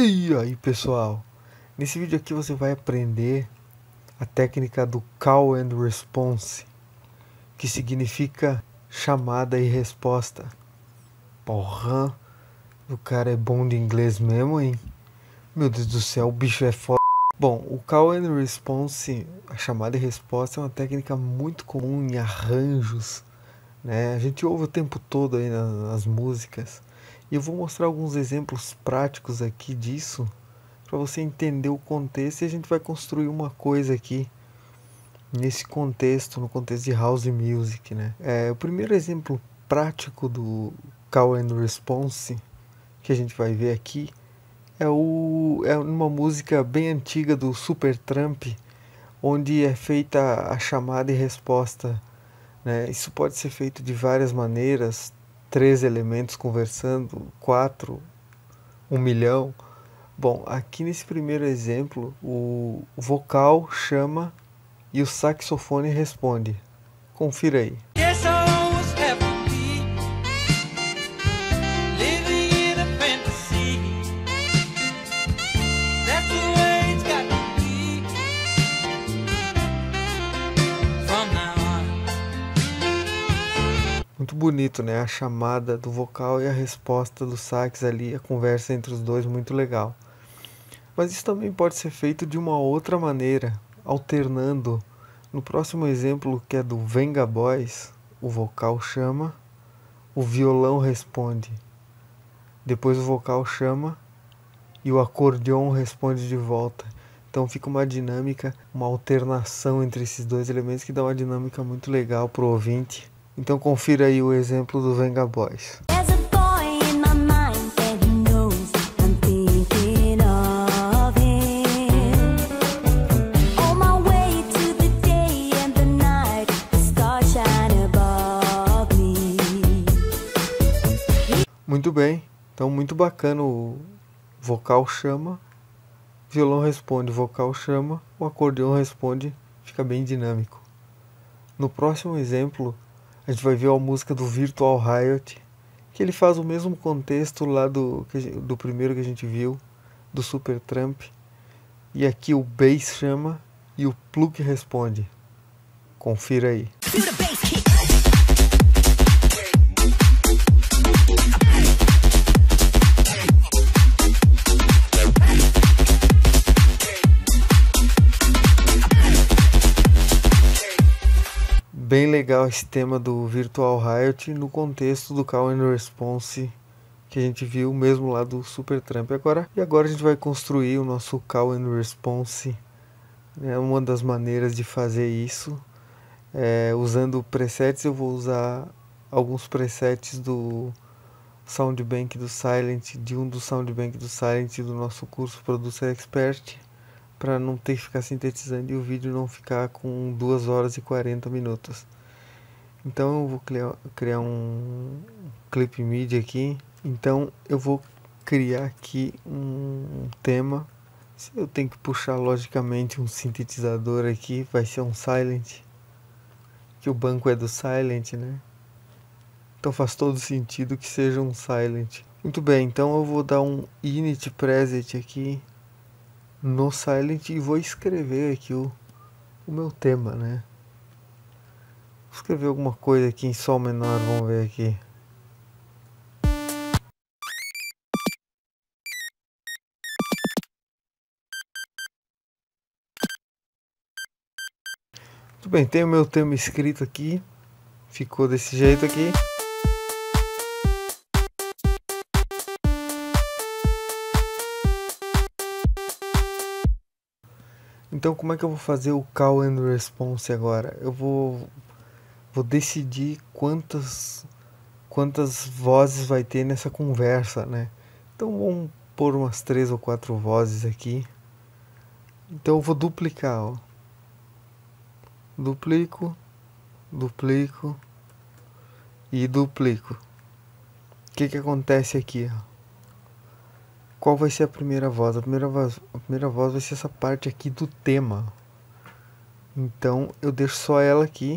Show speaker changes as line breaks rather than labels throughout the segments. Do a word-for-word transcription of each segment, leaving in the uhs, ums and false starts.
E aí pessoal, nesse vídeo aqui você vai aprender a técnica do Call and Response, que significa chamada e resposta. Porra, o cara é bom de inglês mesmo, hein? Meu Deus do céu, o bicho é foda. Bom, o Call and Response, a chamada e resposta, é uma técnica muito comum em arranjos, né? A gente ouve o tempo todo aí nas, nas músicas. E eu vou mostrar alguns exemplos práticos aqui disso, para você entender o contexto, e a gente vai construir uma coisa aqui nesse contexto, no contexto de house music, né? É, o primeiro exemplo prático do Call and Response que a gente vai ver aqui é, o, é uma música bem antiga do Supertramp, onde é feita a chamada e resposta, né? Isso pode ser feito de várias maneiras, três elementos conversando, quatro, um milhão. Bom, aqui nesse primeiro exemplo, o vocal chama e o saxofone responde. Confira aí. Muito bonito, né? A chamada do vocal e a resposta do sax ali, a conversa entre os dois, muito legal. Mas isso também pode ser feito de uma outra maneira, alternando. No próximo exemplo, que é do Venga Boys, o vocal chama, o violão responde. Depois o vocal chama e o acordeon responde de volta. Então fica uma dinâmica, uma alternação entre esses dois elementos que dá uma dinâmica muito legal pro ouvinte. Então confira aí o exemplo do Venga Boys. Muito bem, então muito bacana, o vocal chama, violão responde, vocal chama, o acordeão responde, fica bem dinâmico. No próximo exemplo, a gente vai ver a música do Virtual Riot, que ele faz o mesmo contexto lá do, do primeiro que a gente viu, do Supertramp, e aqui o bass chama e o plug responde. Confira aí. Bem legal esse tema do Virtual Riot no contexto do Call and Response que a gente viu mesmo lá do Supertramp. Agora, e agora a gente vai construir o nosso Call and Response. É uma das maneiras de fazer isso. É, usando presets, eu vou usar alguns presets do Soundbank do Silent, de um do Soundbank do Silent do nosso curso Producer Expert, para não ter que ficar sintetizando e o vídeo não ficar com duas horas e quarenta minutos. Então eu vou criar, criar um clip M I D I aqui. Então eu vou criar aqui um tema. Eu tenho que puxar logicamente um sintetizador aqui, vai ser um Silent, que o banco é do Silent, né? Então faz todo sentido que seja um Silent. Muito bem, então eu vou dar um init preset aqui no Silent e vou escrever aqui o, o meu tema, né? Vou escrever alguma coisa aqui em Sol menor, vamos ver aqui. Muito bem, tem o meu tema escrito aqui, ficou desse jeito aqui. Então como é que eu vou fazer o Call and Response agora? Eu vou, vou decidir quantas, quantas vozes vai ter nessa conversa, né? Então vamos pôr umas três ou quatro vozes aqui. Então eu vou duplicar, ó. Duplico, duplico e duplico. O que que acontece aqui, ó? Qual vai ser a primeira voz? A primeira voz, a primeira voz vai ser essa parte aqui do tema. Então eu deixo só ela aqui.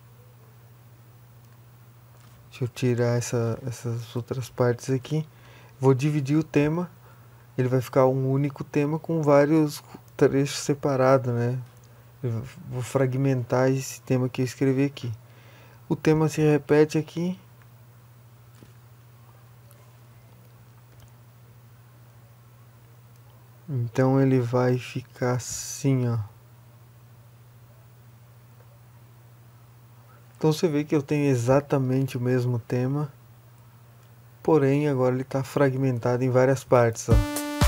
Deixa eu tirar essa, essas outras partes aqui. Vou dividir o tema, ele vai ficar um único tema com vários trechos separados, né? Eu vou fragmentar esse tema que eu escrevi aqui. O tema se repete aqui. Então ele vai ficar assim, ó. Então você vê que eu tenho exatamente o mesmo tema, porém agora ele está fragmentado em várias partes, ó.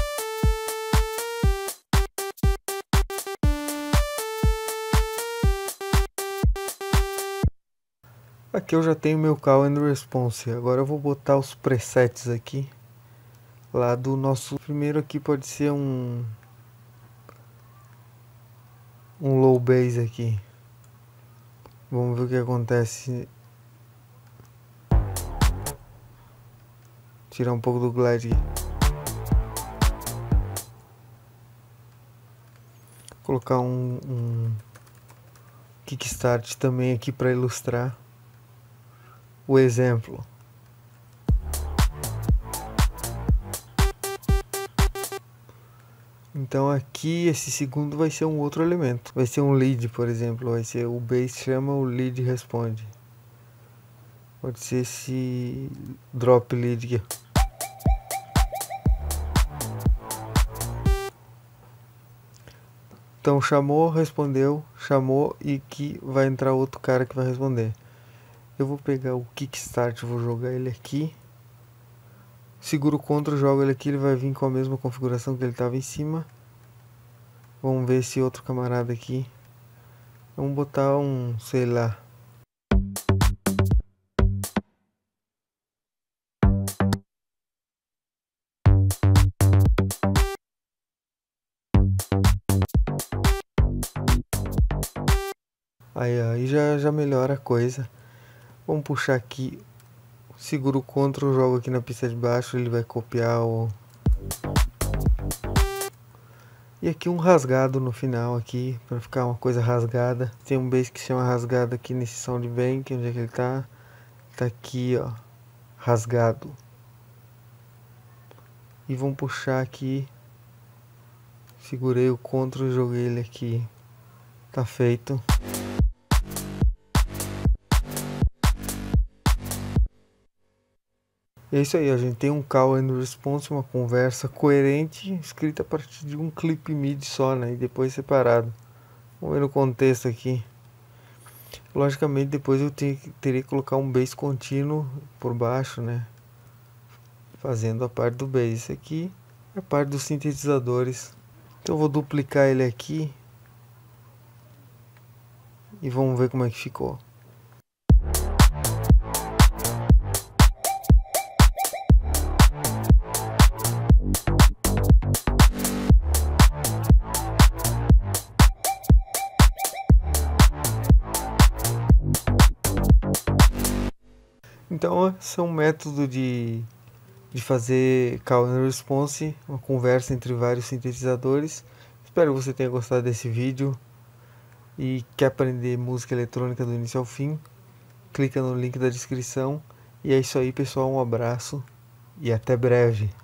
Aqui eu já tenho meu call and response. Agora eu vou botar os presets aqui. Lá do nosso primeiro aqui pode ser um um low bass aqui. Vamos ver o que acontece. Tirar um pouco do glide aqui. Colocar um, um kickstart também aqui para ilustrar o exemplo. Então aqui esse segundo vai ser um outro elemento. Vai ser um lead, por exemplo. Vai ser o bass chama, o lead responde. Pode ser esse drop lead aqui. Então chamou, respondeu, chamou e que vai entrar outro cara que vai responder. Eu vou pegar o kickstart, vou jogar ele aqui. Seguro o Ctrl, jogo ele aqui, ele vai vir com a mesma configuração que ele estava em cima. Vamos ver esse outro camarada aqui. Vamos botar um, sei lá. Aí, aí já, já melhora a coisa. Vamos puxar aqui. Seguro o Ctrl, jogo aqui na pista de baixo, ele vai copiar o... E aqui um rasgado no final aqui, para ficar uma coisa rasgada. Tem um bass que chama rasgado aqui nesse Soundbank, onde é que ele tá? Tá aqui, ó, rasgado. E vamos puxar aqui. Segurei o Ctrl e joguei ele aqui. Tá feito. É isso aí, a gente tem um call and response, uma conversa coerente, escrita a partir de um clip M I D I só, né? E depois separado. Vamos ver no contexto aqui. Logicamente depois eu tenho, teria que colocar um bass contínuo por baixo, né? Fazendo a parte do bass. Isso aqui é a parte dos sintetizadores. Então eu vou duplicar ele aqui. E vamos ver como é que ficou. Então esse é um método de, de fazer call and response, uma conversa entre vários sintetizadores. Espero que você tenha gostado desse vídeo e quer aprender música eletrônica do início ao fim, clica no link da descrição. E é isso aí, pessoal, um abraço e até breve.